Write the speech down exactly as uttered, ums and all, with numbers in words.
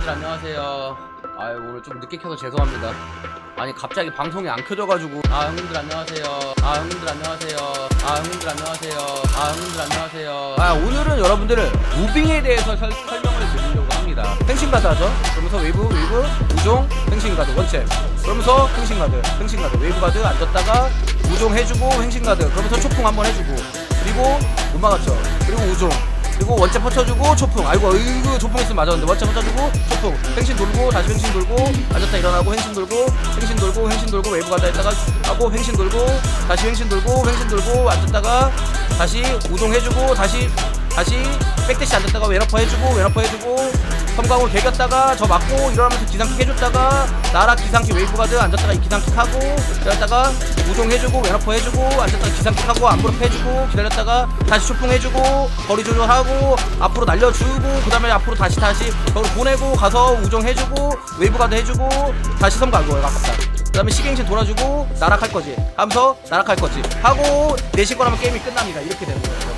형님들 안녕하세요. 아 오늘 좀 늦게 켜서 죄송합니다. 아니 갑자기 방송이 안 켜져가지고. 아 형님들 안녕하세요. 아 형님들 안녕하세요. 아 형님들 안녕하세요. 아 형님들 안녕하세요. 아 오늘은 여러분들을 무빙에 대해서 설, 설명을 드리려고 합니다. 펜싱가드 하죠. 그러면서 웨이브 웨이브 우종 펜싱가드 원체. 그러면서 펜싱가드 펜싱가드 웨이브가드 앉았다가 우종 해주고 펜싱가드. 그러면서 초풍 한번 해주고 그리고 못 막았죠. 그리고 우종 그리고 원체 퍼쳐주고 초풍. 아이고 이거 초풍 있으면 맞았는데 원체 퍼쳐주고 초풍. 횡신 돌고 다시 횡신 돌고 앉았다 일어나고 횡신 돌고 횡신 돌고 횡신 돌고 웨이브 가다 했다가 하고 횡신 돌고 다시 횡신 돌고 횡신 돌고 앉았다가 다시 우동 해주고 다시 다시 백대시 앉았다가 웨너퍼 해주고 웨너퍼 해주고 섬광으로 개겼다가 저 맞고 일어나면서 기상킥 해줬다가 나락 기상킥 웨이브 가드 앉았다가 이 기상킥 하고 기다렸다가 우동 해주고 웨너퍼 해주고 앉았다가 기상킥 하고 안무릎 해주고 기다렸다가 다시 초풍 해주고 거리 조절하고 앞으로 날려주고 그 다음에 앞으로 다시 다시 거기 보내고 가서 우정 해주고 웨이브 가드 해주고 다시 섬광 이거 아깝다. 그 다음에 시갱신 돌아주고 나락할 거지 하면서 나락할 거지 하고 내실 거라면 게임이 끝납니다. 이렇게 되는 거예요.